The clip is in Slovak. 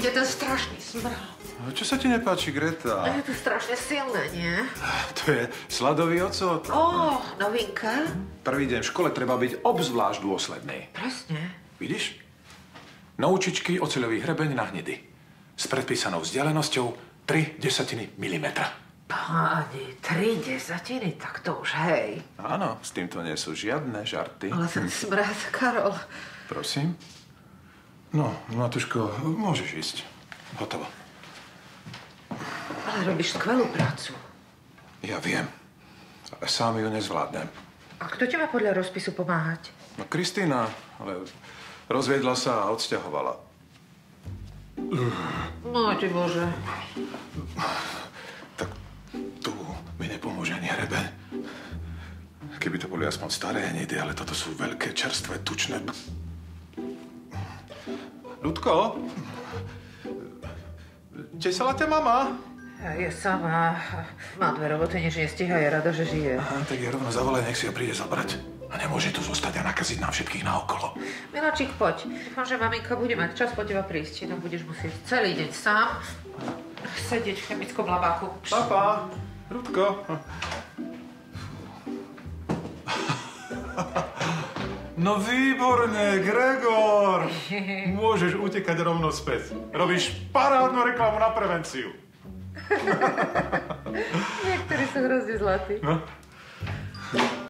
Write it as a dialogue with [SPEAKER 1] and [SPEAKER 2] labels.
[SPEAKER 1] ide ten strašný smrad.
[SPEAKER 2] Čo sa ti nepáči, Greta?
[SPEAKER 1] Je to strašne silné, nie?
[SPEAKER 2] To je sladový ocot.
[SPEAKER 1] Novinka.
[SPEAKER 2] Prvý deň v škole treba byť obzvlášť dôsledný.
[SPEAKER 1] Presne.
[SPEAKER 2] Vidíš? Noučičky, oceľový hrebeň na hnedy. S predpísanou vzdialenosťou 3/10 milimetra.
[SPEAKER 1] Páni, 3/10, tak to už hej.
[SPEAKER 2] Áno, s týmto nie sú žiadne žarty.
[SPEAKER 1] Ale ten smrad, Karol.
[SPEAKER 2] Prosím? No, Matuško, môžeš ísť. Hotovo.
[SPEAKER 1] Ale robíš skvelú prácu.
[SPEAKER 2] Ja viem. Ale sám ju nezvládnem.
[SPEAKER 1] A kto ti má podľa rozpisu pomáhať?
[SPEAKER 2] No, Kristína, ale rozviedla sa a odsťahovala.
[SPEAKER 1] No, ty Bože.
[SPEAKER 2] Tak tu mi nepomôže ani hrebeň. Keby to boli aspoň staré hnidy, ale toto sú veľké, čerstvé, tučné. Ľudko? Tesala ťa mama?
[SPEAKER 1] Je sama. Má dve roboty, než nestíha. Je rada, že žije.
[SPEAKER 2] Aha, tak je rovno zavolaj, nech si ho príde zobrať. A nemôže tu zostať a nakaziť nám všetkých naokolo.
[SPEAKER 1] Miláčik, poď. Dúfam, že maminka bude mať čas po teba prísť. Inak budeš musieť celý deň sám sedieť v chemickom labáku.
[SPEAKER 2] Papa, Ľudko. No výborne, Gregor. Môžeš utekať rovno späť. Robíš parádnu reklamu na prevenciu.
[SPEAKER 1] Niektorí sú hrozne zlatí.
[SPEAKER 2] No.